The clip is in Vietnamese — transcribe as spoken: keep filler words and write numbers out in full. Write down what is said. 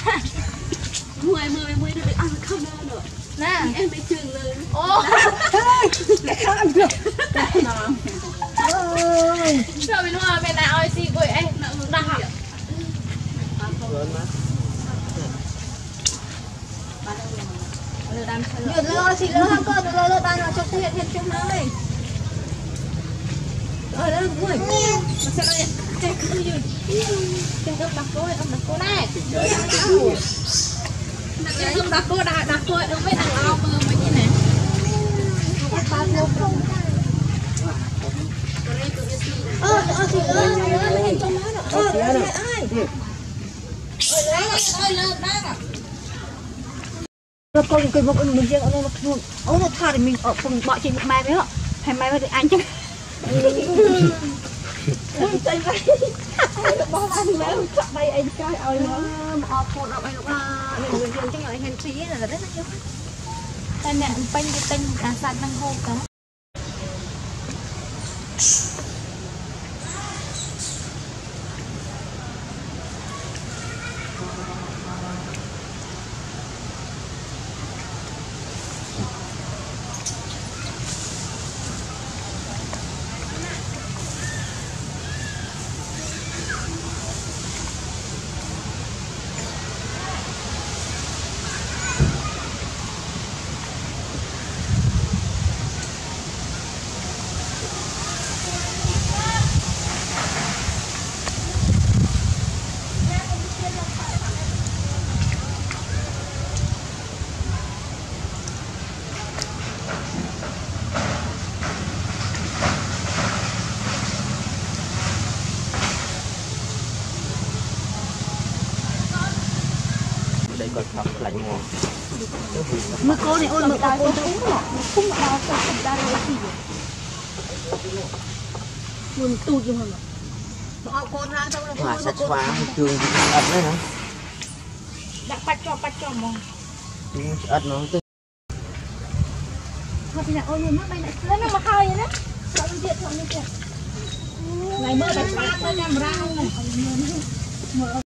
mười mười mười được ăn không đâu nữa nè em mới trường lên ô không được ơi sao mình mua bên nào ơi gì quậy em đặt học Được rồi, chị lỡ hai con, được rồi, lỡ tan vào trong hiện hiện trong nơi. Rồi đó, vui. Mà sao lại chạy cứ gì? Chạy đâu đặt cô, ông đặt cô này. Đặt không đặt cô, đặt đặt cô, đâu biết đặt ao mơ mấy như này. Ờ, ờ chị lỡ, lỡ hiện trong đó. Ờ, lỡ ai? Ơi lỡ, ơi lỡ đang à? Rồi con cái một mình riêng ông nó ông nó tha thì mình ở phòng bọ trên mai với họ hay mai mới được ăn chứ chơi vậy bao ăn mấy chọn đây anh coi ơi nó ở phòng ở đây là người riêng trong người hèn phí là rất là nhiều tai nạn banh cái tinh cả sạt năng hô cả đây còn thật lạnh ngon mưa cô này ôi mưa cô cô cũng ngọt không bao giờ không ra được gì mưa tụt rồi mà họ con ra đâu là hòa sạch hóa trường ớt đấy hả đã bắt cho bắt cho mong ớt nó tức thôi thì là ôi mưa bay lại lên nó mà khơi vậy đó sao nó điện thôi như kìa ngày mưa đánh ba tới năm rau này